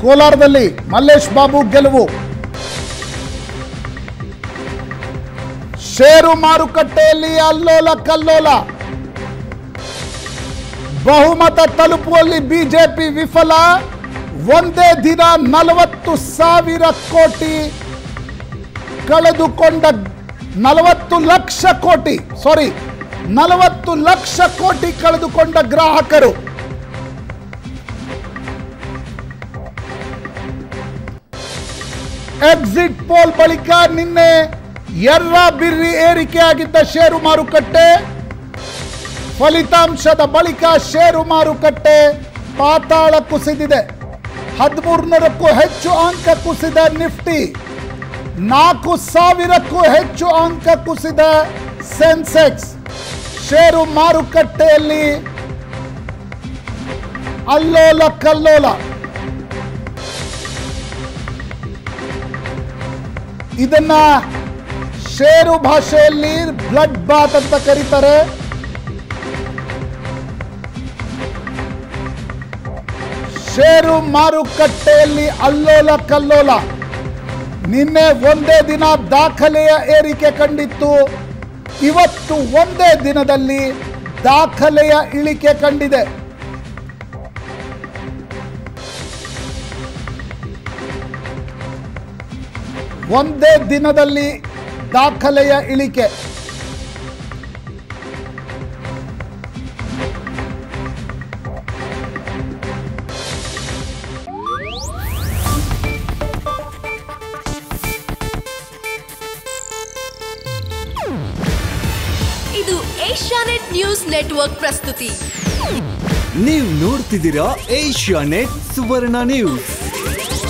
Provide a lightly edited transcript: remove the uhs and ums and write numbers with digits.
ಕೋಲಾರದಲ್ಲಿ ಮಲ್ಲೇಶ್ ಬಾಬು ಗೆಲುವು. ಷೇರು ಮಾರುಕಟ್ಟೆಯಲ್ಲಿ ಅಲ್ಲೋಲ ಕಲ್ಲೋಲ. ಬಹುಮತ ತಲುಪುವಲ್ಲಿ ಬಿಜೆಪಿ ವಿಫಲ. ಒಂದೇ ದಿನ 40,000 ಕೋಟಿ ಕಳೆದುಕೊಂಡ 40 ಲಕ್ಷ ಕೋಟಿ ಕಳೆದುಕೊಂಡ ಗ್ರಾಹಕರು. ಎಕ್ಸಿಟ್ ಪೋಲ್ ಬಳಿಕ ನಿನ್ನೆ ಎರ್ರಾಬಿರ್ರಿ ಏರಿಕೆಯಾಗಿದ್ದ ಷೇರು ಮಾರುಕಟ್ಟೆ, ಫಲಿತಾಂಶದ ಬಳಿಕ ಷೇರು ಮಾರುಕಟ್ಟೆ ಪಾತಾಳ ಕುಸಿದಿದೆ. 1300ಕ್ಕೂ ಹೆಚ್ಚು ಅಂಕ ಕುಸಿದ ನಿಫ್ಟಿ, 4,000ಕ್ಕೂ ಹೆಚ್ಚು ಅಂಕ ಕುಸಿದ ಸೆನ್ಸೆಕ್ಸ್. ಷೇರು ಮಾರುಕಟ್ಟೆಯಲ್ಲಿ ಅಲ್ಲೋಲ ಕಲ್ಲೋಲ. ಇದನ್ನ ಷೇರು ಭಾಷೆಯಲ್ಲಿ ಬ್ಲಡ್ ಬಾತ್ ಅಂತ ಕರೀತಾರೆ. ಷೇರು ಮಾರುಕಟ್ಟೆಯಲ್ಲಿ ಅಲ್ಲೋಲ ಕಲ್ಲೋಲ. ನಿನ್ನೆ ಒಂದೇ ದಿನ ದಾಖಲೆಯ ಏರಿಕೆ ಕಂಡಿತ್ತು. ಇವತ್ತು ಒಂದೇ ದಿನದಲ್ಲಿ ದಾಖಲೆಯ ಇಳಿಕೆ ಕಂಡಿದೆ. ಒಂದೇ ದಿನದಲ್ಲಿ ದಾಖಲೆಯ ಇಳಿಕೆ. ಇದು ಏಷ್ಯಾನೆಟ್ ನ್ಯೂಸ್ ನೆಟ್ವರ್ಕ್ ಪ್ರಸ್ತುತಿ. ನೀವು ನೋಡ್ತಿದ್ದೀರಾ ಏಷ್ಯಾನೆಟ್ ಸುವರ್ಣ ನ್ಯೂಸ್.